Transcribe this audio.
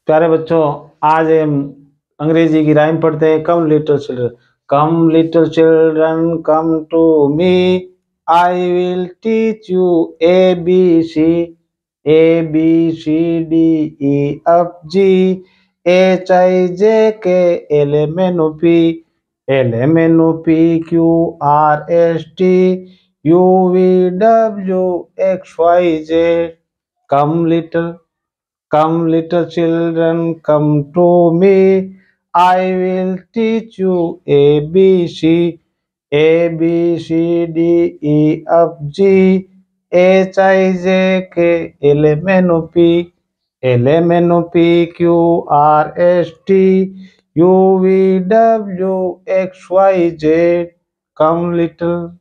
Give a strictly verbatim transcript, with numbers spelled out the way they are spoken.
प्यारे बच्चों, आज हम अंग्रेजी की राइम पढ़ते हैं। Come little children, come little children come to me, I will teach you A B C, A B C D E F G H I J K L M N O P, L M N O P Q R S T U V W X Y Z. Come little Come, little children, come to me. I will teach you A B C, A B C D E F G H I J K L M N O P, L M N O P Q R S T U V W X Y Z. Come, little